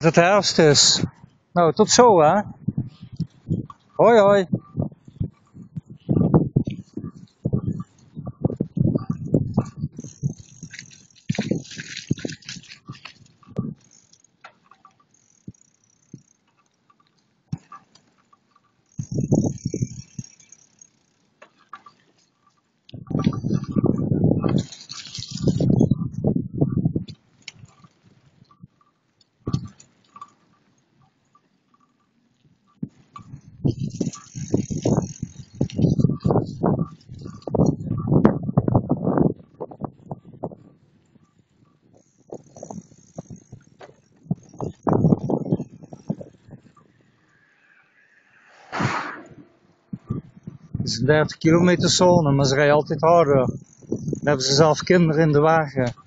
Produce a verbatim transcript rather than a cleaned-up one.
het herfst is. Nou, tot zo hè. Hoi hoi. Het is een dertig kilometer zone, maar ze rijden altijd harder. Dan hebben ze zelf kinderen in de wagen.